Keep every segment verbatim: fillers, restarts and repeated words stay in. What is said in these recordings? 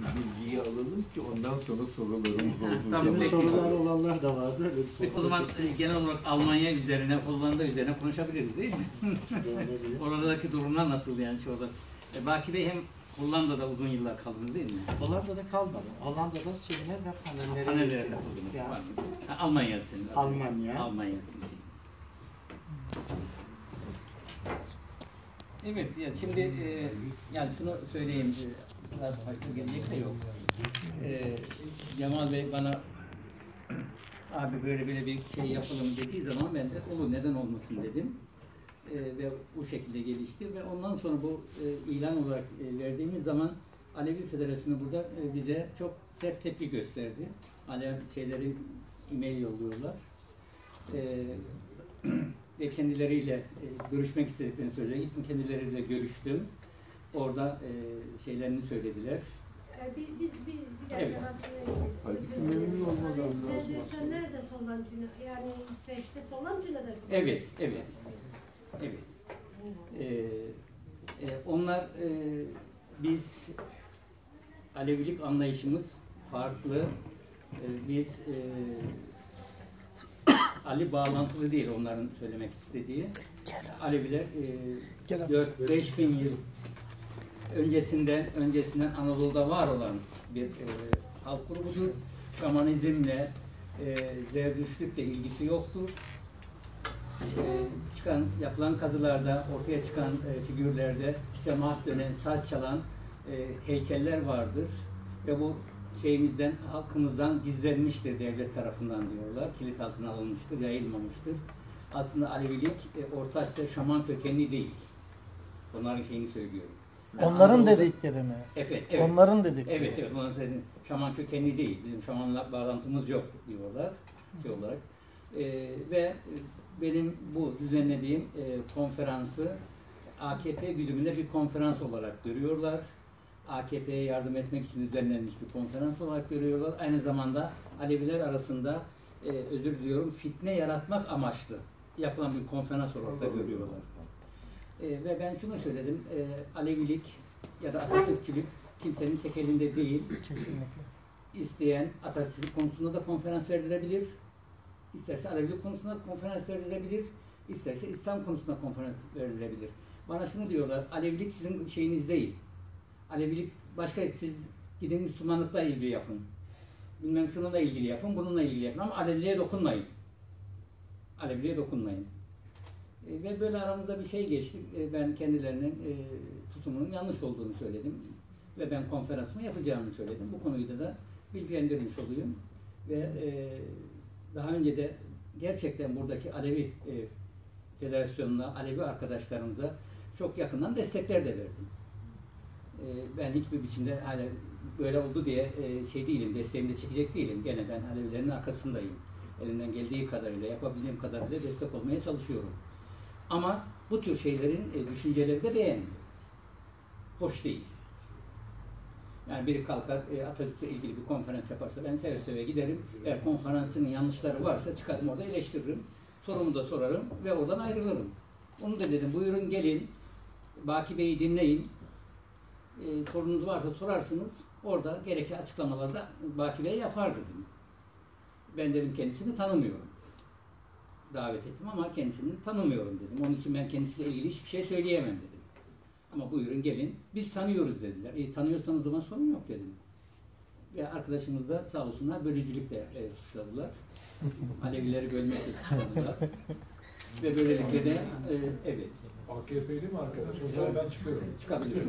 bilgiyi alalım ki ondan sonra sorularımız olduğu Tamam, zaman. Sorular olanlar da vardı. Evet, Peki o zaman e, genel olarak Almanya üzerine, Hollanda üzerine konuşabiliriz değil mi? Oradaki durumlar nasıl yani şu anda? E, Baki Bey hem Hollanda'da uzun yıllar kaldınız değil mi? Hollanda'da kalmadım. Hollanda'da seminer ve panellere Panellere gittim. katıldınız. Yani var. Ha, Almanya'da senin. Almanya. Almanya. Evet, ya şimdi e, yani şunu söyleyeyim, e, biraz farklı gelecek de yok. E, Cemal Bey bana abi böyle böyle bir şey yapalım dediği zaman ben de olur, neden olmasın dedim. E, ve bu şekilde gelişti ve ondan sonra bu e, ilan olarak e, verdiğimiz zaman Alevi Federasyonu burada e, bize çok sert tepki gösterdi. Alevi şeyleri e-mail yolluyorlar. E, ve kendileriyle e, görüşmek istediklerini söylediler. Gittim kendileriyle görüştüm. Orada e, şeylerini söylediler. Bir, bir, bir, bir dakika. Evet. Halbuki memnun olmadan lazım. Federasyon nerede Sollentuna? Yani İsveç'te Sollentuna'da. Evet, evet. Evet. Ee, e, onlar e, biz Alevilik anlayışımız farklı. E, biz e, Ali bağlantılı değil onların söylemek istediği. Aleviler e, dört beş bin yıl öncesinden öncesinden Anadolu'da var olan bir e, halk grubudur. Şamanizmle, e, Zerdüştlükle ilgisi yoktur. E, çıkan, yapılan kazılarda ortaya çıkan e, figürlerde semahat dönen, saz çalan e, heykeller vardır ve bu şeyimizden, halkımızdan gizlenmiştir devlet tarafından diyorlar. Kilit altına alınmıştır, yayılmamıştır. Aslında Alevilik e, Orta Asya şaman kökenli değil. Onların şeyini söylüyorum. Yani onların Anadolu'da, dedikleri mi? Evet, evet. Onların dedikleri. Evet, evet. Onların söylediği şaman kökenli değil. Bizim şamanla bağlantımız yok diyorlar. Şey olarak. E, ve benim bu düzenlediğim e, konferansı A K P güdümünde bir konferans olarak görüyorlar. A K P'ye yardım etmek için düzenlenmiş bir konferans olarak görüyorlar. Aynı zamanda Aleviler arasında e, özür diliyorum fitne yaratmak amaçlı yapılan bir konferans olarak da görüyorlar. E, ve ben şunu söyledim, e, Alevilik ya da Atatürkçülük kimsenin tek elinde değil. Kesinlikle. İsteyen Atatürkçülük konusunda da konferans verilebilir. İsterse Alevilik konusunda konferans verilebilir. İsterse İslam konusunda konferans verilebilir. Bana şunu diyorlar, Alevilik sizin şeyiniz değil. Alevilik başka, siz gidin Müslümanlıkla ilgili yapın. Bilmem şununla ilgili yapın, bununla ilgili yapın ama Aleviliğe dokunmayın. Aleviliğe dokunmayın. E, ve böyle aramızda bir şey geçti. E, ben kendilerinin e, tutumunun yanlış olduğunu söyledim. Ve ben konferansımı yapacağımı söyledim. Bu konuyu da, da bilgilendirmiş olayım. Ve e, daha önce de gerçekten buradaki Alevi e, Federasyonu'na, Alevi arkadaşlarımıza çok yakından destekler de verdim. E, ben hiçbir biçimde hala böyle oldu diye e, şey değilim, desteğimi de çekecek değilim. Gene ben Alevilerin arkasındayım. Elimden geldiği kadarıyla, yapabildiğim kadarıyla destek olmaya çalışıyorum. Ama bu tür şeylerin e, düşünceleri de beğenmiyor. Hoş değil. Yani biri kalkar e, Atatürk'le ilgili bir konferans yaparsa ben seve seve giderim. Eğer konferansının yanlışları varsa çıkarım orada eleştiririm. Sorumu da sorarım ve oradan ayrılırım. Onu da dedim, buyurun gelin, Baki Bey'i dinleyin. E, sorunuz varsa sorarsınız. Orada gerekli açıklamaları da Baki Bey yapar dedim. Ben dedim kendisini tanımıyorum. Davet ettim ama kendisini tanımıyorum dedim. Onun için ben kendisiyle ilgili hiçbir şey söyleyemem dedim. Ama buyurun gelin, biz tanıyoruz dediler. E, tanıyorsanız o zaman sorun yok dedim. Ve arkadaşımız da sağ olsunlar bölücülükle e, suçladılar. Alevileri bölmekle suçladılar. Ve böylelikle de e, evet. A K P'li mi arkadaş? O zaman ben çıkıyorum. Çıkabilirim.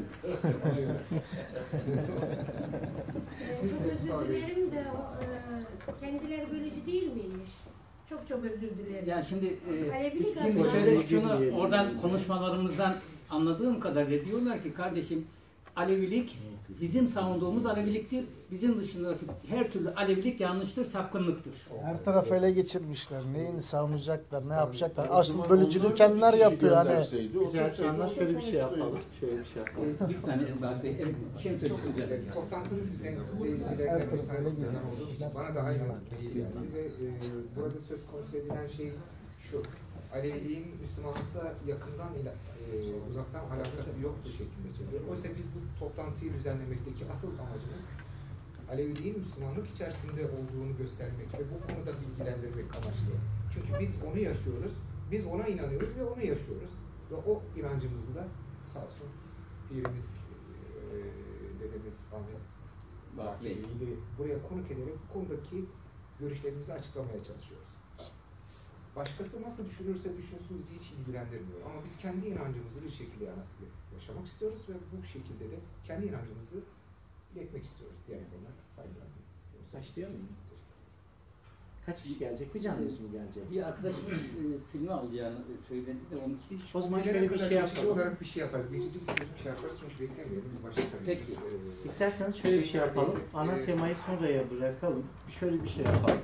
Çok özür dilerim de o, e, kendileri bölücü değil miymiş? Çok çok özür dilerim. Ya şimdi e, Alevilik şimdi adına- şöyle şunu oradan konuşmalarımızdan anladığım kadarıyla diyorlar ki kardeşim Alevilik bizim savunduğumuz Aleviliktir. Bizim dışındaki her türlü Alevilik yanlıştır, sapkınlıktır. Her tarafı ele geçirmişler. Neyini savunacaklar, ne yapacaklar? Asıl bölücülüğü kendiler yapıyor hani. Güzel canlar şöyle bir şey yapalım. Şöyle bir şey yapalım. Bir tane Emrah Bey, evet, bir şey mi söyleyecek özel? Toplantının düzenli ilerleyen bir tanesinden olduğu bana daha iyi geliyorsunuz ve e, burada söz konusu edilen şey şu, Aleviliğin Müslümanlıkla yakından ile e, uzaktan alakası yoktu şeklinde söylüyorum. Oysa biz bu toplantıyı düzenlemekteki asıl amacımız Aleviliğin Müslümanlık içerisinde olduğunu göstermek ve bu konuda bilgilendirmek amaçlı. Çünkü biz onu yaşıyoruz, biz ona inanıyoruz ve onu yaşıyoruz. Ve o inancımızı da sağ olsun birimiz, e, dedemiz Ahmet Bahçeli'yi buraya konuk ederek bu konudaki görüşlerimizi açıklamaya çalışıyoruz. Başkası nasıl düşünürse düşünsün bizi hiç ilgilendirmiyor. Ama biz kendi inancımızı bir şekilde yaşamak istiyoruz ve bu şekilde de kendi inancımızı iletmek istiyoruz. Diğer konular saygılar. Başlıyor muyum? Kaç kişi gelecek? Bir canlıyız mı gelecek? Bir arkadaşımız e, filmi alacağını söyledi de onun için hiç... O zaman Gelene şöyle bir kadar şey geçici yapalım. olarak bir şey yaparız. Geçici bir şey yaparız çünkü beklemeyelim. Başka Peki. Ee, İsterseniz şöyle bir şey yapalım. Ana Ee, temayı sonraya bırakalım. Şöyle bir şey yapalım.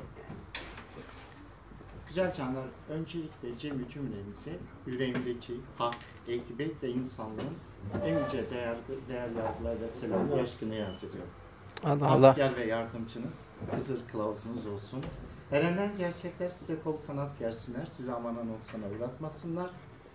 Güzel canlar, öncelikle cemi cümlemizi yüreğimdeki hak, ekibet ve insanlığın en yüce değer, değer yargılarla selamlar aşkına yaz ediyorum. Allah Allah. Abdüger ve yardımcınız, Hızır kılavuzunuz olsun. Erenler gerçekler size kol kanat gersinler, size amanan olsana uğratmasınlar.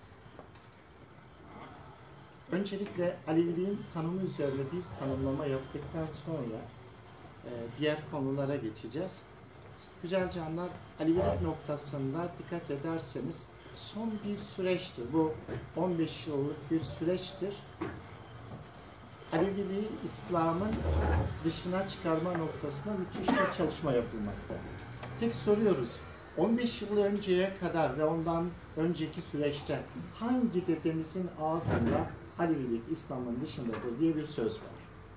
Öncelikle Aleviliğin tanımı üzerine bir tanımlama yaptıktan sonra e, diğer konulara geçeceğiz. Güzel canlar, Alevilik noktasında dikkat ederseniz son bir süreçtir. Bu on beş yıllık bir süreçtir. Aleviliği İslam'ın dışına çıkarma noktasında müthiş bir çalışma yapılmakta. Peki soruyoruz, on beş yıl önceye kadar ve ondan önceki süreçte hangi dedemizin ağzında Alevilik İslam'ın dışındadır diye bir söz var?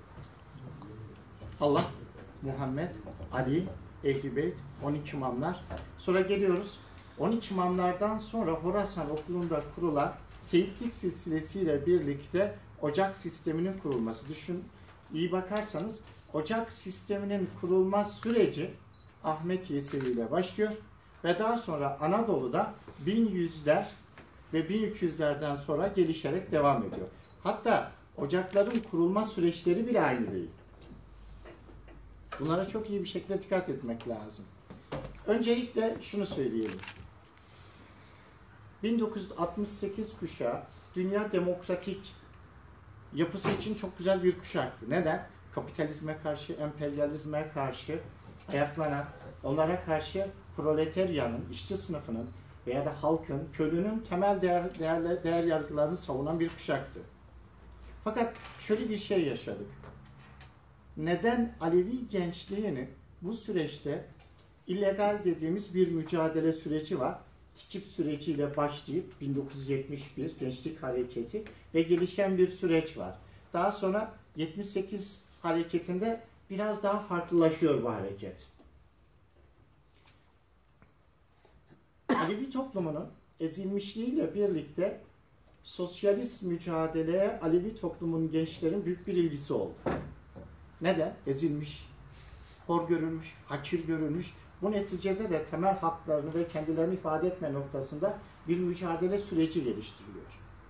Allah, Muhammed, Ali, Ehl-i Beyt, on iki imamlar. Sonra geliyoruz, on iki imamlardan sonra Horasan okulunda kurulan Seyitlik silsilesiyle birlikte ocak sisteminin kurulması. Düşün, iyi bakarsanız ocak sisteminin kurulma süreci Ahmet Yesevi ile başlıyor ve daha sonra Anadolu'da bin yüzler ve bin iki yüzlerden sonra gelişerek devam ediyor. Hatta ocakların kurulma süreçleri bile aynı değil. Bunlara çok iyi bir şekilde dikkat etmek lazım. Öncelikle şunu söyleyelim. bin dokuz yüz altmış sekiz kuşağı dünya demokratik yapısı için çok güzel bir kuşaktı. Neden? Kapitalizme karşı, emperyalizme karşı ayaklanan, onlara karşı proletaryanın, işçi sınıfının veya da halkın, köylünün temel değer, değer, değer yargılarını savunan bir kuşaktı. Fakat şöyle bir şey yaşadık. Neden Alevi gençliğinin bu süreçte illegal dediğimiz bir mücadele süreci var. Tikip süreciyle başlayıp bin dokuz yüz yetmiş bir Gençlik Hareketi ve gelişen bir süreç var. Daha sonra yetmiş sekiz hareketinde biraz daha farklılaşıyor bu hareket. Alevi toplumunun ezilmişliğiyle birlikte sosyalist mücadeleye Alevi toplumunun gençlerin büyük bir ilgisi oldu. Neden? Ezilmiş, hor görülmüş, hakir görülmüş. Bu neticede de temel haklarını ve kendilerini ifade etme noktasında bir mücadele süreci geliştiriliyor.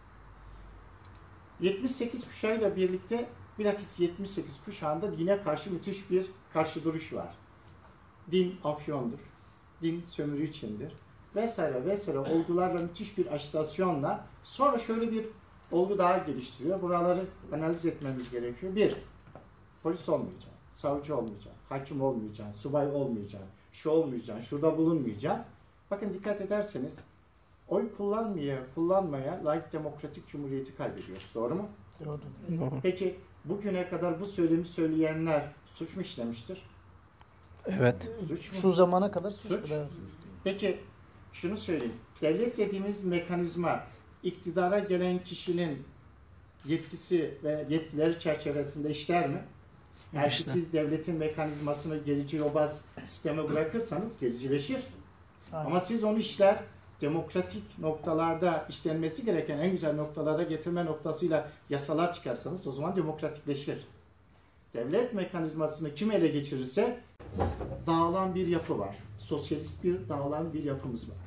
yetmiş sekiz kuşağıyla birlikte bilakis yetmiş sekiz kuşağında dine karşı müthiş bir karşı duruş var. Din afyondur, din sömürü içindir vesaire vesaire olgularla müthiş bir ajitasyonla sonra şöyle bir olgu daha geliştiriyor. Buraları analiz etmemiz gerekiyor. Bir, polis olmayacaksın, savcı olmayacaksın, hakim olmayacaksın, subay olmayacaksın, şu olmayacaksın, şurada bulunmayacaksın. Bakın dikkat ederseniz oy kullanmaya, kullanmaya layık demokratik cumhuriyeti kaybediyoruz. Doğru mu? Doğru. Peki bugüne kadar bu söylemi söyleyenler suç mu işlemiştir? Evet. Suç mu? Şu zamana kadar Suç. suç. Evet. Peki şunu söyleyeyim. Devlet dediğimiz mekanizma iktidara gelen kişinin yetkisi ve yetkileri çerçevesinde işler mi? Eğer İşte. siz devletin mekanizmasını gerici yobaz sisteme bırakırsanız gericileşir. Aynen. Ama siz onu işler demokratik noktalarda işlenmesi gereken en güzel noktalara getirme noktasıyla yasalar çıkarsanız o zaman demokratikleşir. Devlet mekanizmasını kim ele geçirirse dağılan bir yapı var. Sosyalist bir dağılan bir yapımız var.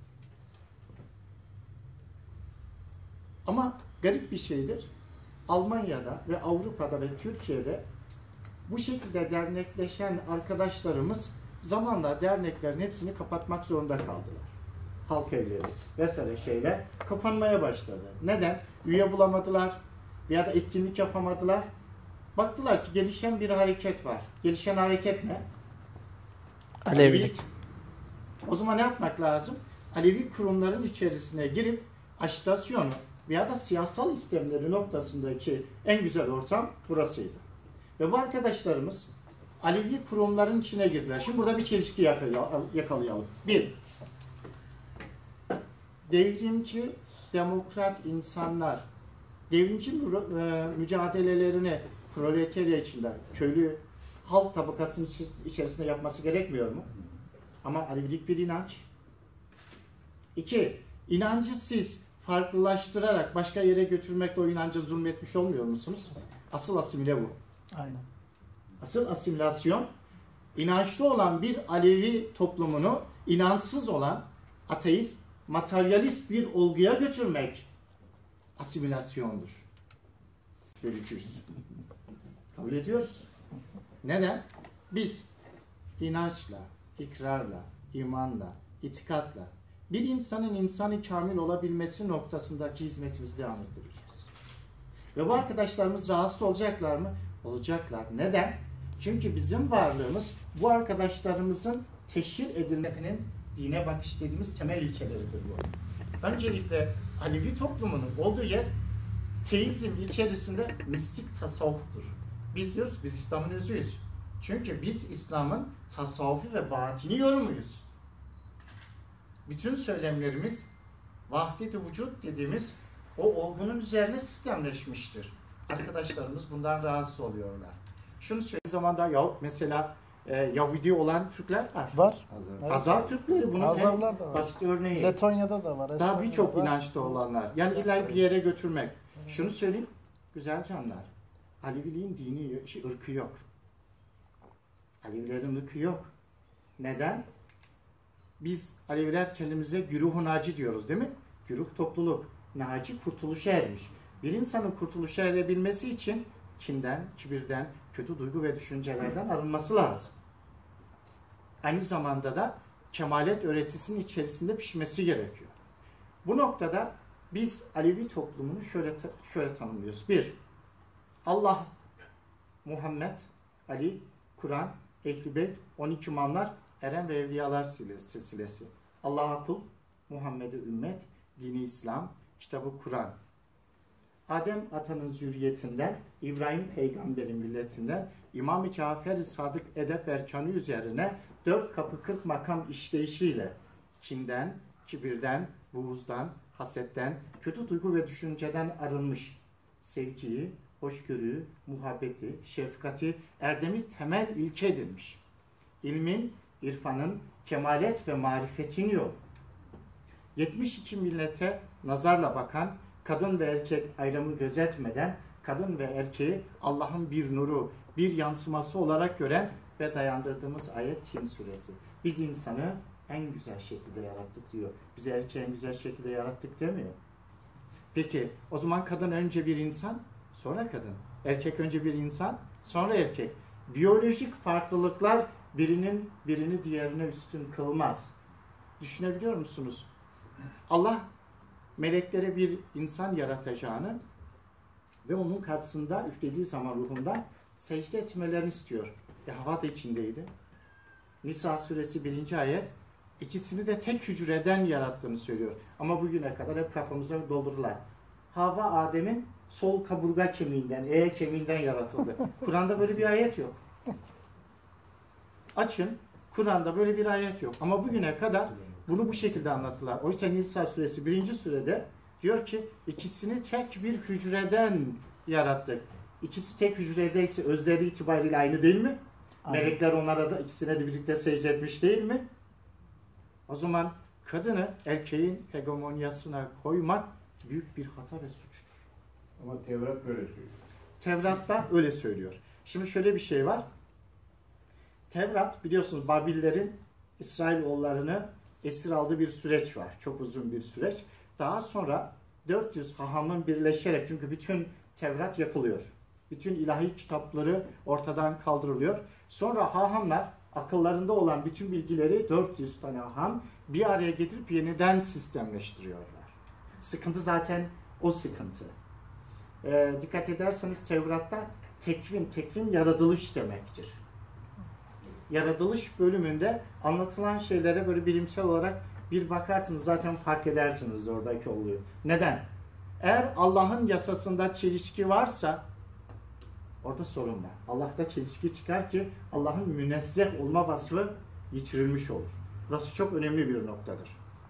Ama garip bir şeydir. Almanya'da ve Avrupa'da ve Türkiye'de bu şekilde dernekleşen arkadaşlarımız zamanla derneklerin hepsini kapatmak zorunda kaldılar. Halk evleri vesaire şeyler kapanmaya başladı. Neden? Üye bulamadılar veya da etkinlik yapamadılar. Baktılar ki gelişen bir hareket var. Gelişen hareket ne? Alevilik. O zaman ne yapmak lazım? Alevi kurumların içerisine girip ajitasyonu veya da siyasal istemleri noktasındaki en güzel ortam burasıydı. Ve bu arkadaşlarımız Alevi kurumların içine girdiler. Şimdi burada bir çelişki yakalayalım. Bir, devrimci, demokrat insanlar devrimci mücadelelerini proletarya içinde, köylü halk tabakasının içerisinde yapması gerekmiyor mu? Ama Alevilik bir inanç. İki, inancı siz farklılaştırarak başka yere götürmekle o inanca zulmetmiş olmuyor musunuz? Asıl asimile bu. Aynen. Asıl asimilasyon, inançlı olan bir Alevi toplumunu inançsız olan ateist, materyalist bir olguya götürmek asimilasyondur. Bölücüyüz. Kabul ediyoruz. Neden? Biz inançla, ikrarla, imanla, itikatla bir insanın insanı kamil olabilmesi noktasındaki hizmetimizi devam ettireceğiz. Ve bu arkadaşlarımız rahatsız olacaklar mı? Olacaklar. Neden? Çünkü bizim varlığımız bu arkadaşlarımızın teşhir edilmesinin dine bakış dediğimiz temel ilkeleridir bu. Öncelikle Alevi toplumunun olduğu yer teizm içerisinde mistik tasavvuftur. Biz diyoruz biz İslam'ın özüyüz. Çünkü biz İslam'ın tasavvufi ve batini yorumuyuz. Bütün söylemlerimiz vahdet-i vücut dediğimiz o olgunun üzerine sistemleşmiştir. Arkadaşlarımız bundan rahatsız oluyorlar. Şunu söylediği zaman da ya mesela e, Yahudi olan Türkler var. Var. Evet. Hazar Türkleri bunun Hazarlar en da var. basit örneği. Letonya'da da var. Daha birçok var. inançta olanlar. Yani illa bir yere götürmek. Şunu söyleyeyim, güzel canlar. Aleviliğin dini, şey, ırkı yok. Alevilerin ırkı yok. Neden? Biz Aleviler kendimize güruh-u naci diyoruz değil mi? Güruh topluluk. Naci kurtuluşa ermiş. Bir insanın kurtuluşa erebilmesi için kinden, kibirden, kötü duygu ve düşüncelerden arınması lazım. Aynı zamanda da kemalet öğretisinin içerisinde pişmesi gerekiyor. Bu noktada biz Alevi toplumunu şöyle şöyle tanımlıyoruz. Bir, Allah, Muhammed, Ali, Kur'an, Ehl-i Beyt, on iki imamlar, Eren ve Evliyalar silsilesi. Allah'a kul, Muhammed'e ümmet, dini İslam, kitabı Kur'an. Adem atanın zürriyetinden, İbrahim peygamberin milletinden, İmam-ı Cafer-i Sadık edep erkanı üzerine dört kapı kırk makam işleyişiyle kinden, kibirden, buğuzdan, hasetten, kötü duygu ve düşünceden arınmış sevgiyi, hoşgörüyü, muhabbeti, şefkati, erdemi temel ilke edilmiş. İlmin, irfanın, kemalet ve marifetin yolu. yetmiş iki millete nazarla bakan, kadın ve erkek ayrımı gözetmeden, kadın ve erkeği Allah'ın bir nuru, bir yansıması olarak gören ve dayandırdığımız ayet Tin suresi. Biz insanı en güzel şekilde yarattık diyor. Bizi erkeği en güzel şekilde yarattık demiyor. Peki o zaman kadın önce bir insan, sonra kadın. Erkek önce bir insan, sonra erkek. Biyolojik farklılıklar birinin birini diğerine üstün kılmaz. Düşünebiliyor musunuz? Allah meleklere bir insan yaratacağını ve onun karşısında üflediği zaman ruhundan secde etmelerini istiyor. E, Hava da içindeydi. Nisa suresi birinci ayet ikisini de tek hücreden yarattığını söylüyor. Ama bugüne kadar hep kafamıza doldururlar. Hava Adem'in sol kaburga kemiğinden, E kemiğinden yaratıldı. Kur'an'da böyle bir ayet yok. Açın, Kur'an'da böyle bir ayet yok. Ama bugüne kadar bunu bu şekilde anlattılar. Oysa Nisa suresi birinci surede diyor ki ikisini tek bir hücreden yarattık. İkisi tek hücredeyse özleri itibariyle aynı değil mi? Aynen. Melekler onlara da ikisine de birlikte secde etmiş değil mi? O zaman kadını erkeğin hegemonyasına koymak büyük bir hata ve suçtur. Ama Tevrat böyle söylüyor. Tevrat'ta öyle söylüyor. Şimdi şöyle bir şey var. Tevrat biliyorsunuz Babillerin İsrailoğullarını esir aldığı bir süreç var. Çok uzun bir süreç. Daha sonra dört yüz hahamın birleşerek, çünkü bütün Tevrat yakılıyor. Bütün ilahi kitapları ortadan kaldırılıyor. Sonra hahamlar akıllarında olan bütün bilgileri dört yüz tane haham bir araya getirip yeniden sistemleştiriyorlar. Sıkıntı zaten o sıkıntı. Ee, dikkat ederseniz Tevrat'ta tekvin, tekvin yaratılış demektir. Yaratılış bölümünde anlatılan şeylere böyle bilimsel olarak bir bakarsınız, zaten fark edersiniz oradaki oluyor. Neden? Eğer Allah'ın yasasında çelişki varsa orada sorun var. Allah'ta çelişki çıkar ki Allah'ın münezzeh olma vasfı yitirilmiş olur. Burası çok önemli bir noktadır.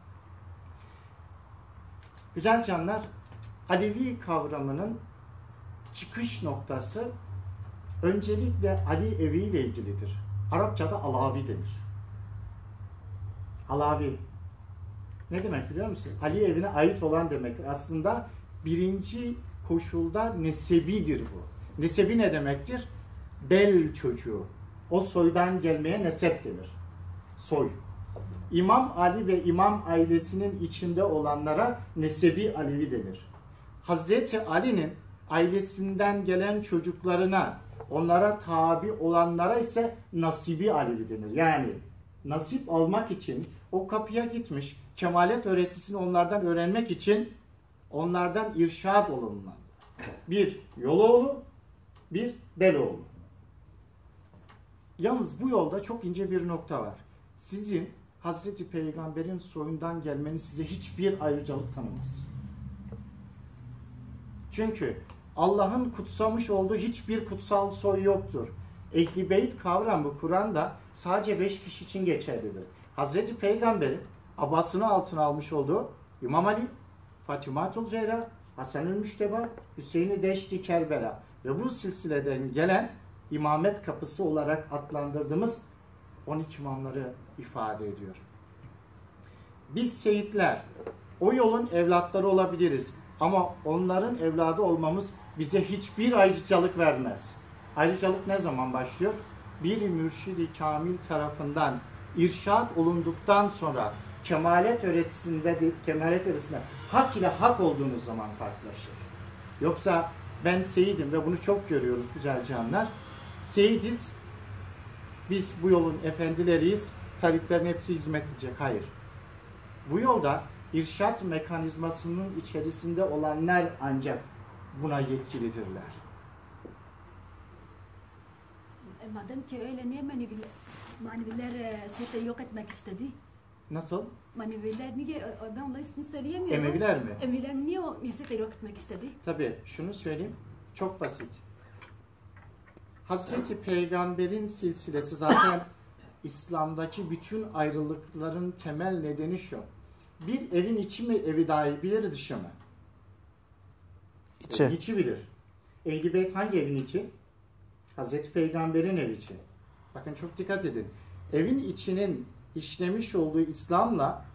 Güzel canlar, Alevi kavramının çıkış noktası öncelikle Ali evi ile ilgilidir. Arapçada Alavi denir. Alavi. Ne demek biliyor musun? Ali evine ait olan demektir. Aslında birinci koşulda nesebidir bu. Nesebi ne demektir? Bel çocuğu. O soydan gelmeye nesep denir. Soy. İmam Ali ve İmam ailesinin içinde olanlara nesebi Alevi denir. Hazreti Ali'nin ailesinden gelen çocuklarına, onlara tabi olanlara ise nasibi Alevi denir. Yani nasip almak için o kapıya gitmiş, kemalet öğretisini onlardan öğrenmek için onlardan irşad olunan. Bir Yoloğlu, bir Beloğlu. Yalnız bu yolda çok ince bir nokta var. Sizin Hazreti Peygamber'in soyundan gelmeniz size hiçbir ayrıcalık tanımaz. Çünkü Allah'ın kutsamış olduğu hiçbir kutsal soy yoktur. Ehl-i Beyt kavramı Kur'an'da sadece beş kişi için geçerlidir. Hazreti Peygamber'in abasını altına almış olduğu İmam Ali, Fatimatul Zehra, Hasan-ül Müşteba, Hüseyin-i Deşti Kerbela ve bu silsileden gelen imamet kapısı olarak adlandırdığımız on iki imamları ifade ediyor. Biz seyitler o yolun evlatları olabiliriz ama onların evladı olmamız bize hiçbir ayrıcalık vermez. Ayrıcalık ne zaman başlıyor? Bir mürşid-i kamil tarafından irşad olunduktan sonra kemalet öğretisinde, kemalet öğretisinde hak ile hak olduğunuz zaman farklılaşır. Yoksa ben seyidim ve bunu çok görüyoruz güzel canlar. Seyidiz, biz bu yolun efendileriyiz, taliplerin hepsi hizmet edecek. Hayır. Bu yolda irşat mekanizmasının içerisinde olanlar ancak buna yetkilidirler. E, madem ki öyle niye maneviler, maneviler e, seyitleri yok etmek istedi? Nasıl? Maneviler niye, ben onların ismini söyleyemiyorum. Emeviler mi? Emeviler niye o seyitleri yok etmek istedi? Tabii şunu söyleyeyim, çok basit. Hazreti Peygamber'in silsilesi zaten İslam'daki bütün ayrılıkların temel nedeni şu. Bir evin içi mi evi daha iyi bilir, dışı mı? İçi. Evin içi bilir. Ehl-i Beyt hangi evin içi? Hazreti Peygamber'in evi içi. Bakın çok dikkat edin. Evin içinin işlemiş olduğu İslam'la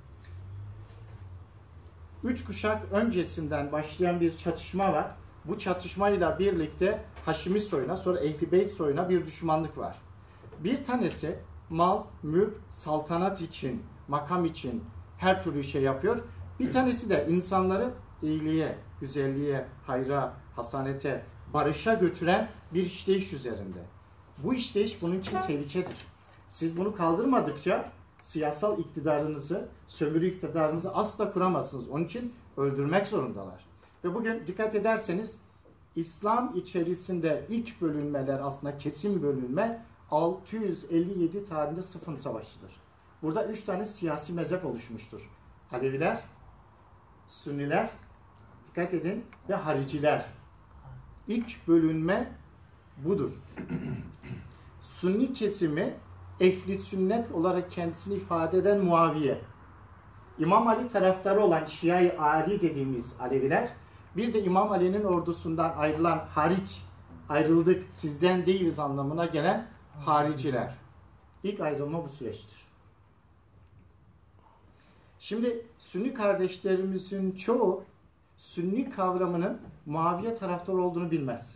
üç kuşak öncesinden başlayan bir çatışma var. Bu çatışmayla birlikte Haşimi soyuna, sonra Ehl-i Beyt soyuna bir düşmanlık var. Bir tanesi mal, mülk, saltanat için, makam için her türlü şey yapıyor. Bir tanesi de insanları iyiliğe, güzelliğe, hayra, hasanete, barışa götüren bir işleyiş üzerinde. Bu işleyiş bunun için tehlikedir. Siz bunu kaldırmadıkça siyasal iktidarınızı, sömürü iktidarınızı asla kuramazsınız. Onun için öldürmek zorundalar. Ve bugün dikkat ederseniz İslam içerisinde ilk bölünmeler aslında kesin bölünme altı yüz elli yedi tarihinde Sıfın Savaşı'dır. Burada üç tane siyasi mezhep oluşmuştur. Aleviler, Sünniler, dikkat edin, ve Hariciler. İlk bölünme budur. Sünni kesimi ehli sünnet olarak kendisini ifade eden Muaviye. İmam Ali taraftarı olan Şia-i Ali dediğimiz Aleviler, bir de İmam Ali'nin ordusundan ayrılan hariç, ayrıldık sizden değiliz anlamına gelen hariciler. İlk ayrılma bu süreçtir. Şimdi Sünni kardeşlerimizin çoğu Sünni kavramının Muaviye taraftarı olduğunu bilmez.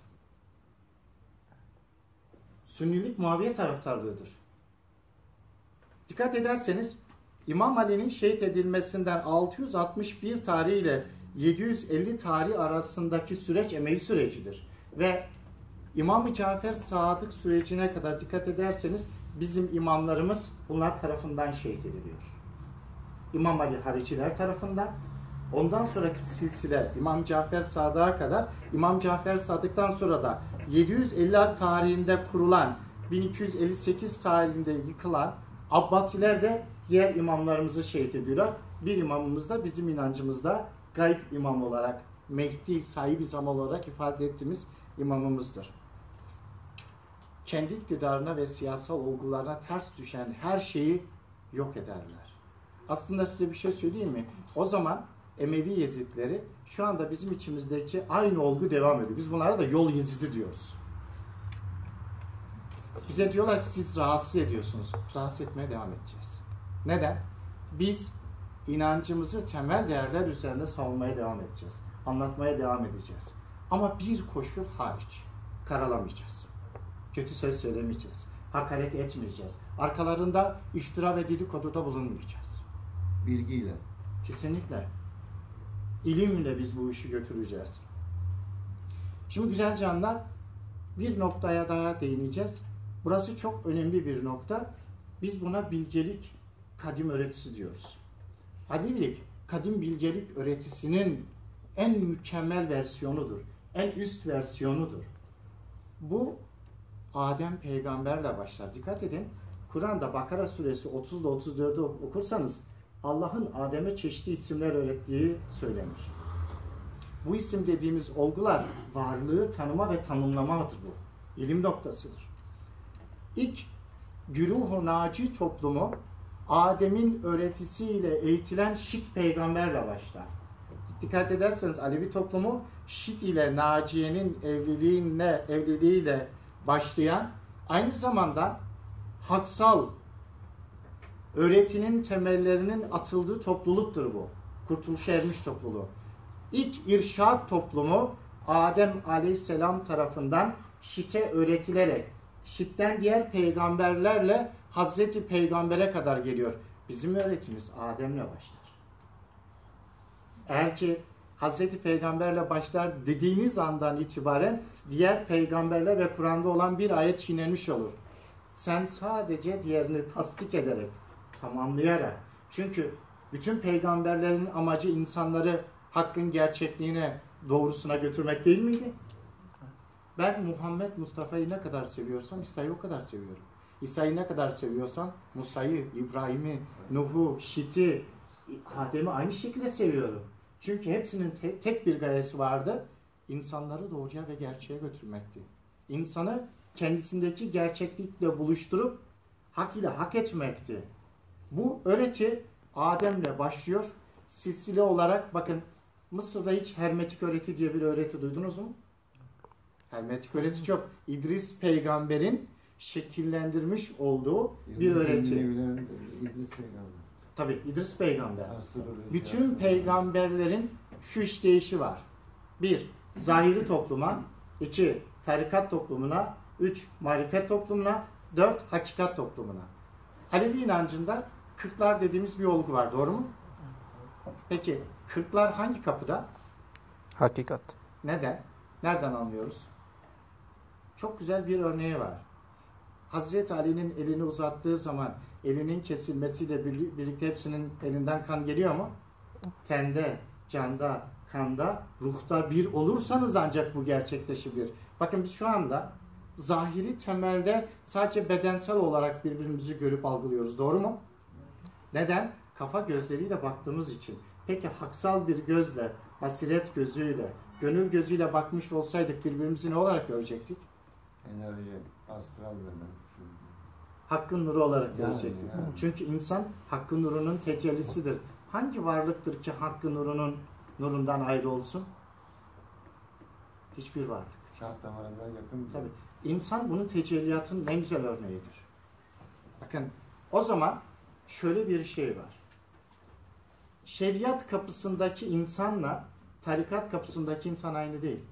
Sünnilik Muaviye taraftarlığıdır. Dikkat ederseniz İmam Ali'nin şehit edilmesinden altı yüz altmış bir tarihi ile yedi yüz elli tarih arasındaki süreç Emevi sürecidir. Ve İmam-ı Cafer Sadık sürecine kadar dikkat ederseniz bizim imamlarımız bunlar tarafından şehit ediliyor. İmam Ali Hariciler tarafından, ondan sonraki silsile İmam Cafer Sadık'a kadar, İmam Cafer Sadık'tan sonra da yedi yüz elli tarihinde kurulan, bin iki yüz elli sekiz tarihinde yıkılan Abbasiler de diğer imamlarımızı şehit ediyorlar. Bir imamımız da bizim inancımızda gayb imam olarak, Mehdi sahibi zaman olarak ifade ettiğimiz imamımızdır. Kendi iktidarına ve siyasal olgularına ters düşen her şeyi yok ederler. Aslında size bir şey söyleyeyim mi? O zaman Emevi Yezidleri şu anda bizim içimizdeki aynı olgu devam ediyor. Biz bunlara da yol Yezidi diyoruz. Bize diyorlar ki siz rahatsız ediyorsunuz. Rahatsız etmeye devam edeceğiz. Neden? Biz inancımızı temel değerler üzerinde savunmaya devam edeceğiz. Anlatmaya devam edeceğiz. Ama bir koşul hariç. Karalamayacağız. Kötü söz söylemeyeceğiz. Hakaret etmeyeceğiz. Arkalarında iftira ve dedikoduda bulunmayacağız. Bilgiyle. Kesinlikle. İlimle biz bu işi götüreceğiz. Şimdi güzel canlar, bir noktaya daha değineceğiz. Burası çok önemli bir nokta. Biz buna bilgelik kadim öğretisi diyoruz. Adilik, kadim bilgelik öğretisinin en mükemmel versiyonudur. En üst versiyonudur. Bu Adem peygamberle başlar. Dikkat edin. Kur'an'da Bakara suresi otuz ile otuz dördü okursanız Allah'ın Adem'e çeşitli isimler öğrettiği söylenir. Bu isim dediğimiz olgular varlığı tanıma ve tanımlamadır bu. İlim noktasıdır. İlk güruh-u naci toplumu Adem'in öğretisiyle eğitilen Şit peygamberle başlar. Dikkat ederseniz Alevi toplumu Şit ile Naciye'nin evliliğine, evliliğiyle başlayan, aynı zamanda haksal öğretinin temellerinin atıldığı topluluktur bu. Kurtuluşa ermiş topluluğu. İlk irşad toplumu Adem Aleyhisselam tarafından Şit'e öğretilerek, Şit'ten diğer peygamberlerle Hazreti Peygamber'e kadar geliyor. Bizim öğretimiz Adem'le başlar. Eğer ki Hazreti Peygamber'le başlar dediğiniz andan itibaren diğer peygamberler ve Kur'an'da olan bir ayet çiğnenmiş olur. Sen sadece diğerini tasdik ederek, tamamlayarak. Çünkü bütün peygamberlerin amacı insanları hakkın gerçekliğine, doğrusuna götürmek değil miydi? Ben Muhammed Mustafa'yı ne kadar seviyorsam İsa'yı o kadar seviyorum. İsa'yı ne kadar seviyorsam Musa'yı, İbrahim'i, Nuh'u, Şit'i, Adem'i aynı şekilde seviyorum. Çünkü hepsinin te- tek bir gayesi vardı. İnsanları doğruya ve gerçeğe götürmekti. İnsanı kendisindeki gerçeklikle buluşturup hak ile hak etmekti. Bu öğreti Adem'le başlıyor. Silsile olarak bakın Mısır'da hiç hermetik öğreti diye bir öğreti duydunuz mu? Hermetik öğreti çok. İdris peygamberin şekillendirmiş olduğu bir öğreti. İdris peygamber. Tabii İdris peygamber. Astroloji. Bütün peygamberlerin şu işleyişi var. Bir, zahiri topluma. iki tarikat toplumuna. Üç, marifet toplumuna. Dört, hakikat toplumuna. Alevi inancında kırklar dediğimiz bir olgu var. Doğru mu? Peki kırklar hangi kapıda? Hakikat. Neden? Nereden anlıyoruz? Çok güzel bir örneği var. Hazreti Ali'nin elini uzattığı zaman elinin kesilmesiyle birlikte hepsinin elinden kan geliyor mu? Tende, canda, kanda, ruhta bir olursanız ancak bu gerçekleşebilir. Bakın biz şu anda zahiri temelde sadece bedensel olarak birbirimizi görüp algılıyoruz. Doğru mu? Neden? Kafa gözleriyle baktığımız için. Peki haksal bir gözle, basiret gözüyle, gönül gözüyle bakmış olsaydık birbirimizi ne olarak görecektik? Enerji, astral beden. Hakkın nuru olarak Yani, görecektik. yani. Çünkü insan hakkın nurunun tecellisidir. Hangi varlıktır ki hakkın nurunun nurundan ayrı olsun? Hiçbir varlık. Şah damarından yakın bir. Tabii. İnsan bunun tecelliyatının en güzel örneğidir. Bakın o zaman şöyle bir şey var. Şeriat kapısındaki insanla tarikat kapısındaki insan aynı değil.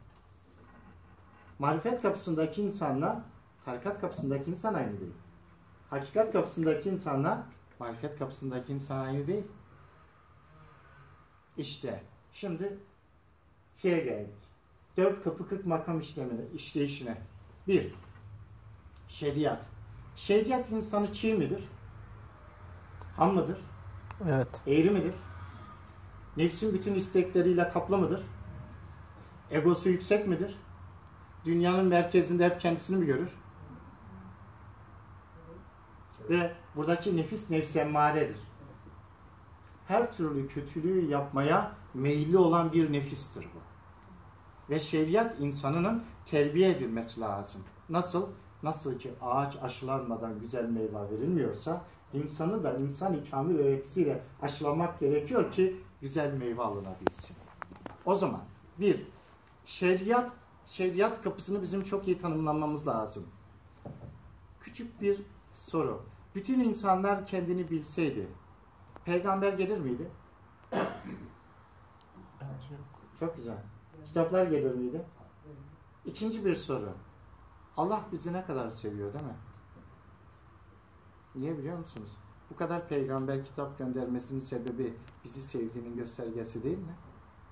Marifet kapısındaki insanla tarikat kapısındaki insan aynı değil. Hakikat kapısındaki insanla marifet kapısındaki insan aynı değil. İşte şimdi şeye geldik. Dört kapı kırk makam işlemine, işleyişine. Bir, şeriat. Şeriat insanı çiğ midir? Ham mıdır? Evet. Eğri midir? Nefsin bütün istekleriyle kaplı mıdır? Egosu yüksek midir? dünyanın merkezinde hep kendisini mi görür? Ve buradaki nefis nefs emmaredir. Her türlü kötülüğü yapmaya meyilli olan bir nefistir bu. Ve şeriat insanının terbiye edilmesi lazım. Nasıl? Nasıl ki ağaç aşılanmadan güzel meyve verilmiyorsa, insanı da insan-ı kamil öğretisiyle aşılamak gerekiyor ki güzel meyve alınabilsin. O zaman bir, şeriat, şeriat kapısını bizim çok iyi tanımlamamız lazım. Küçük bir soru. Bütün insanlar kendini bilseydi, peygamber gelir miydi? Çok güzel. Kitaplar gelir miydi? İkinci bir soru. Allah bizi ne kadar seviyor değil mi? Niye biliyor musunuz? Bu kadar peygamber kitap göndermesinin sebebi bizi sevdiğinin göstergesi değil mi?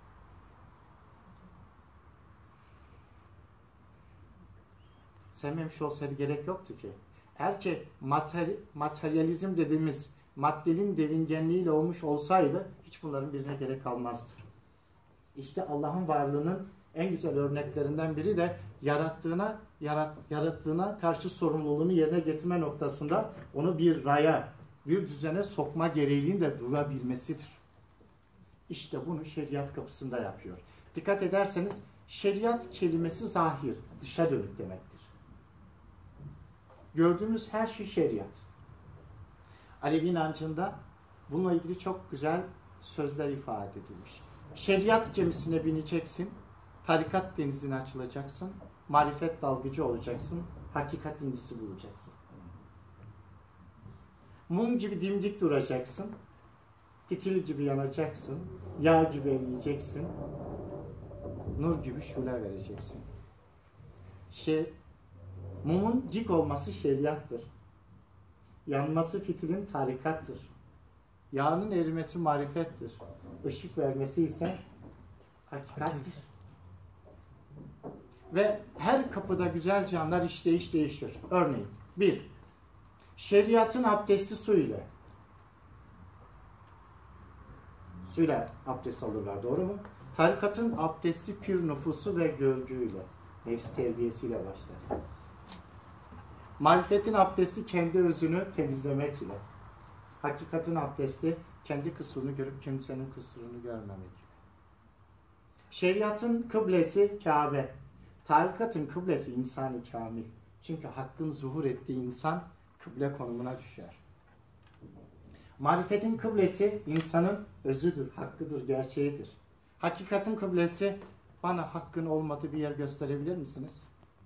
Sevmemiş olsaydı gerek yoktu ki. Eğer ki materi, materyalizm dediğimiz maddenin devingenliğiyle olmuş olsaydı hiç bunların birine gerek kalmazdı. İşte Allah'ın varlığının en güzel örneklerinden biri de yarattığına yarat, yarattığına karşı sorumluluğunu yerine getirme noktasında onu bir raya, bir düzene sokma gereğinin de duyabilmesidir. İşte bunu şeriat kapısında yapıyor. Dikkat ederseniz şeriat kelimesi zahir, dışa dönük demektir. Gördüğümüz her şey şeriat. Alevi inancında bununla ilgili çok güzel sözler ifade edilmiş. Şeriat gemisine bineceksin, tarikat denizine açılacaksın, marifet dalgıcı olacaksın, hakikat incisi bulacaksın. Mum gibi dimdik duracaksın, fitil gibi yanacaksın, yağ gibi eriyeceksin, nur gibi şule vereceksin. Şey, mumun cik olması şeriattır. Yanması fitilin tarikattır. Yağının erimesi marifettir. Işık vermesi ise hakikattir. Ve her kapıda güzel canlar işleyiş değişir. Örneğin bir, şeriatın abdesti su ile. Suyla abdest alırlar, doğru mu? Tarikatın abdesti pür nüfusu ve görgüyle, nefs terbiyesiyle başlar. Marifetin abdesti kendi özünü temizlemek ile. Hakikatin abdesti kendi kusurunu görüp kimsenin kusurunu görmemek ile. Şeriatın kıblesi Kabe. Tarikatın kıblesi insan-ı kamil. Çünkü hakkın zuhur ettiği insan kıble konumuna düşer. Marifetin kıblesi insanın özüdür, hakkıdır, gerçeğidir. Hakikatin kıblesi bana hakkın olmadığı bir yer gösterebilir misiniz?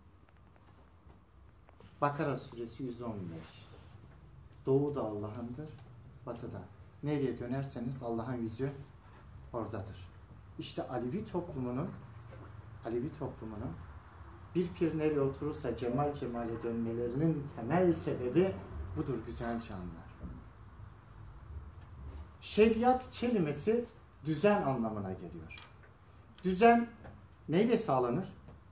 Bakara suresi yüz on beş. Doğu da Allah'ındır, batı da. Nereye dönerseniz Allah'ın yüzü oradadır. İşte Alevi toplumunun Alevi toplumunun bir pir nereye oturursa cemal cemale dönmelerinin temel sebebi budur güzel canlar. Şeriat kelimesi düzen anlamına geliyor. Düzen neyle sağlanır?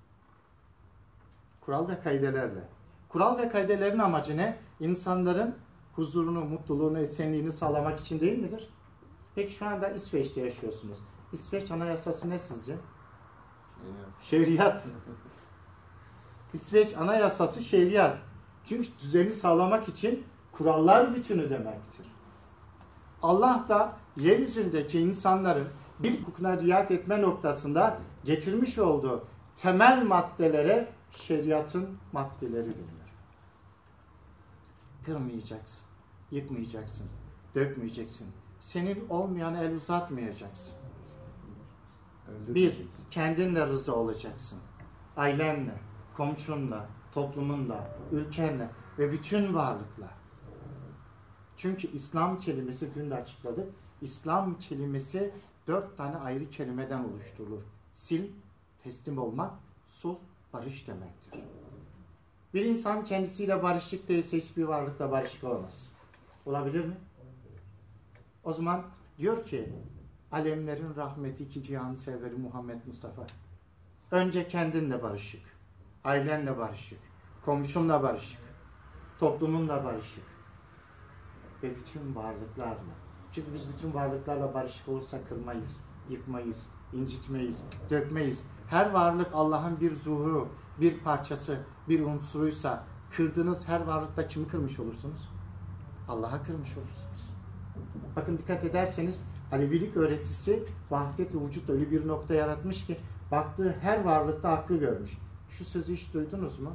Kural ve kaidelerle. Kural ve kaidelerin amacı ne? İnsanların huzurunu, mutluluğunu, esenliğini sağlamak için değil midir? Peki şu anda İsveç'te yaşıyorsunuz. İsveç anayasası ne sizce? Şeriat. İsveç anayasası şeriat. Çünkü düzeni sağlamak için kurallar bütünü demektir. Allah da yeryüzündeki insanların bir hukukuna riayet etme noktasında getirmiş olduğu temel maddelere şeriatın maddeleri deniyor. Kırmayacaksın, yıkmayacaksın, dökmeyeceksin. Senin olmayan el uzatmayacaksın. Bir, kendinle rıza olacaksın. Ailenle, komşunla, toplumunla, ülkenle ve bütün varlıkla. Çünkü İslam kelimesi dün de açıkladık. İslam kelimesi dört tane ayrı kelimeden oluşturulur. Sil, teslim olmak, sulh, barış demektir. Bir insan kendisiyle barışık değilse hiçbir varlıkla barışık olamaz. Olabilir mi? O zaman diyor ki alemlerin rahmeti iki cihan severi Muhammed Mustafa. Önce kendinle barışık, ailenle barışık, komşunla barışık, toplumunla barışık ve bütün varlıklarla. Çünkü biz bütün varlıklarla barışık olursak kırmayız, yıkmayız, incitmeyiz, dökmeyiz. Her varlık Allah'ın bir zuhuru, bir parçası, bir unsuruysa kırdığınız her varlıkta kimi kırmış olursunuz? Allah'a kırmış olursunuz. Bakın dikkat ederseniz Alevilik öğretisi vahdet-i vücut öyle bir nokta yaratmış ki baktığı her varlıkta hakkı görmüş. Şu sözü hiç duydunuz mu?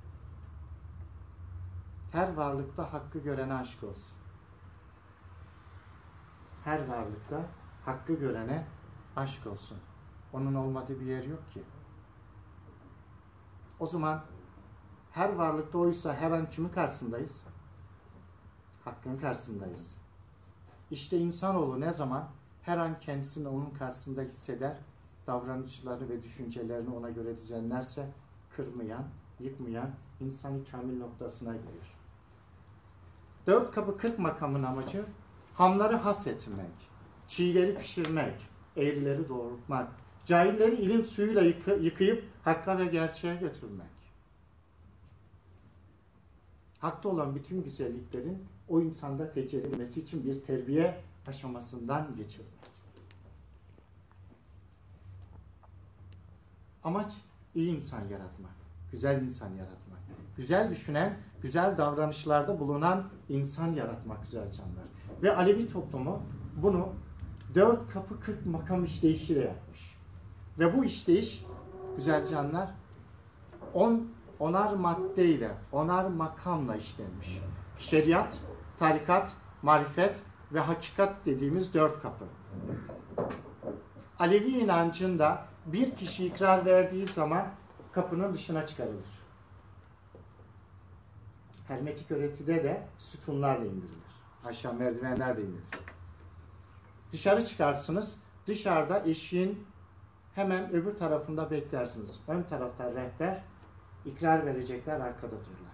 Her varlıkta hakkı görene aşk olsun. Her varlıkta hakkı görene aşk olsun. Onun olmadığı bir yer yok ki. O zaman her varlıkta oysa her an kimin karşısındayız? Hakkın karşısındayız. İşte insanoğlu ne zaman her an kendisini onun karşısında hisseder, davranışları ve düşüncelerini ona göre düzenlerse kırmayan, yıkmayan insan-ı kamil noktasına gelir. Dört kapı kırk makamın amacı hamları has etmek, çiğleri pişirmek, eğrileri doğrultmak, cahilleri ilim suyuyla yıkı, yıkayıp hakka ve gerçeğe götürmek. Hakta olan bütün güzelliklerin o insanda tecelli edilmesi için bir terbiye aşamasından geçirmek. Amaç iyi insan yaratmak, güzel insan yaratmak, güzel düşünen, güzel davranışlarda bulunan insan yaratmak güzel canlar. Ve Alevi toplumu bunu dört kapı kırk makam işleyişiyle yapmış. Ve bu işleyiş güzel canlar on, onar maddeyle, onar makamla işlenmiş. Şeriat, tarikat, marifet ve hakikat dediğimiz dört kapı. Alevi inancında bir kişi ikrar verdiği zaman kapının dışına çıkarılır. Hermetik öğretide de sütunlarla indirilir. Aşağı merdivenlerle indirilir. Dışarı çıkarsınız. Dışarıda eşiğin hemen öbür tarafında beklersiniz. Ön tarafta rehber, ikrar verecekler, arkada dururlar.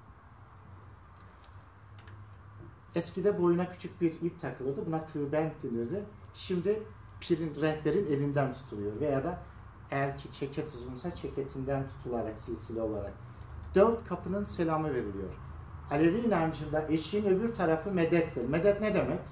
Eskide boyuna küçük bir ip takılırdı. Buna tığbent denirdi. Şimdi pirin, rehberin elinden tutuluyor. Veya da eğer ki çeket uzunsa çeketinden tutularak, silsile olarak. Dört kapının selamı veriliyor. Alevi inancında eşiğin öbür tarafı medettir. Medet ne demek?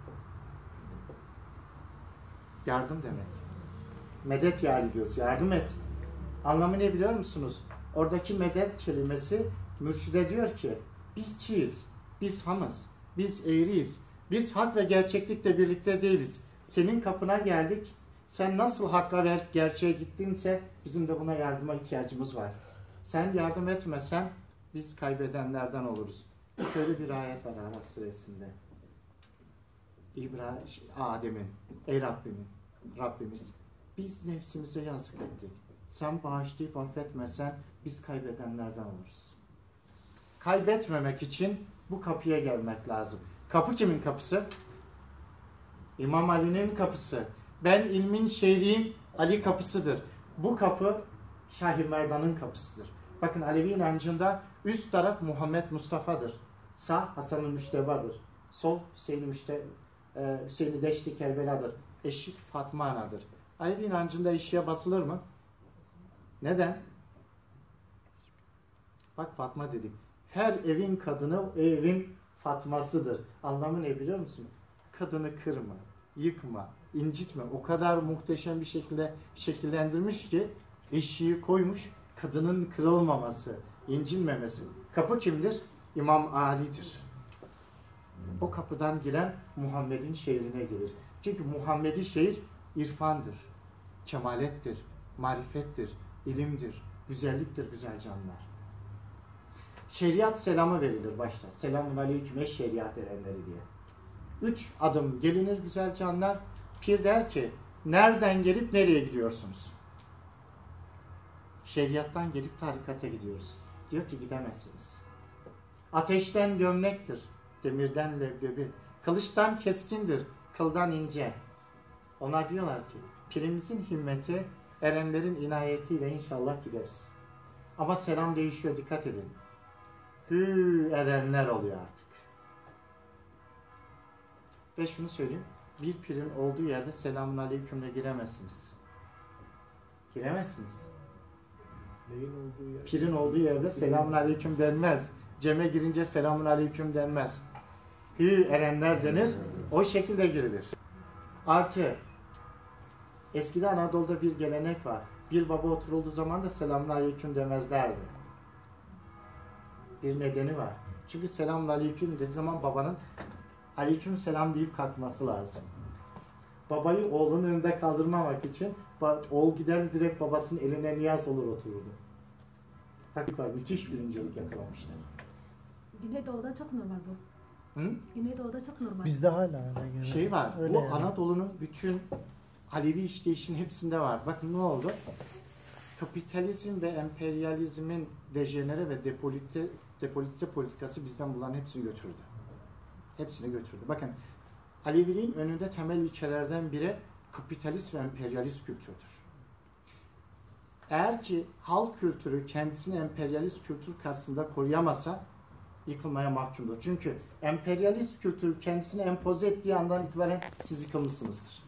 Yardım demek. Medet yâli diyoruz. Yardım et. Anlamı ne biliyor musunuz? Oradaki medet kelimesi mürşide diyor ki biz çiğiz, biz hamız, biz eğriyiz, biz hak ve gerçeklikle birlikte değiliz. Senin kapına geldik. Sen nasıl hakka ve gerçeğe gittinse bizim de buna yardıma ihtiyacımız var. Sen yardım etmesen biz kaybedenlerden oluruz. Şöyle bir ayet var Araf suresinde. İbrahim, Adem'in, ey Rabbimin, Rabbimiz biz nefsimize yazık ettik. Sen bağışlayıp affetmesen biz kaybedenlerden oluruz. Kaybetmemek için bu kapıya gelmek lazım. Kapı kimin kapısı? İmam Ali'nin kapısı. Ben ilmin şehriyim, Ali kapısıdır. Bu kapı Şah-ı Merdan'ın kapısıdır. Bakın Alevi inancında üst taraf Muhammed Mustafa'dır. Sağ Hasan-ı Müşteba'dır. Sol Hüseyin-i Müşte, e, Hüseyin-i Deşti Kerbela'dır. Eşik Fatma Ana'dır. Alevi inancında eşiğe basılır mı? Neden? Bak Fatma dedik. Her evin kadını o evin Fatmasıdır. Anlamı ne biliyor musun? Kadını kırma, yıkma, incitme. O kadar muhteşem bir şekilde şekillendirmiş ki eşiği koymuş, kadının kırılmaması, incinmemesi. Kapı kimdir? İmam Ali'dir. O kapıdan giren Muhammed'in şehrine gelir. Çünkü Muhammed'i şehir irfandır, kemalettir, marifettir, ilimdir, güzelliktir güzel canlar. Şeriat selamı verilir başta. Selamun aleyküm ey şeriat erenleri diye. Üç adım gelinir güzel canlar. Pir der ki nereden gelip nereye gidiyorsunuz? Şeriattan gelip tarikata gidiyoruz. Diyor ki gidemezsiniz. Ateşten gömlektir, demirden leblebi. Kılıçtan keskindir, kıldan ince. Onlar diyorlar ki pirimizin himmeti erenlerin inayetiyle inşallah gideriz. Ama selam değişiyor, dikkat edin. Hü erenler oluyor artık. Ve şunu söyleyeyim. Bir pirin olduğu yerde selamun aleykümle giremezsiniz. Giremezsiniz. Neyin olduğu yer? Pirin olduğu yerde selamun aleyküm denmez. Ceme girince selamun aleyküm denmez. Hü erenler denir. O şekilde girilir. Artı eskide Anadolu'da bir gelenek var. bir baba oturulduğu zaman da selamünaleyküm demezlerdi. Bir nedeni var. Çünkü selamünaleyküm dediği zaman babanın aleyküm selam deyip kalkması lazım. Babayı oğlunun önünde kaldırmamak için oğul gider direkt babasının eline niyaz olur otururdu. Taktik var. Müthiş bir incelik yakalamışlar. Güneydoğu'da çok normal bu. Hı? Güneydoğu'da çok normal. Bizde hala öyle. gene. Şey var, Öyle bu yani. Anadolu'nun bütün Alevi işleyişin hepsinde var. Bakın ne oldu? Kapitalizm ve emperyalizmin dejenere ve depolite, depolitize politikası bizden bunların hepsini götürdü. Hepsini götürdü. Bakın Aleviliğin önünde temel ilkelerden biri kapitalist ve emperyalist kültürdür. Eğer ki halk kültürü kendisini emperyalist kültür karşısında koruyamasa yıkılmaya mahkumdur. Çünkü emperyalist kültür kendisini empoze ettiği andan itibaren siz yıkılmışsınızdır.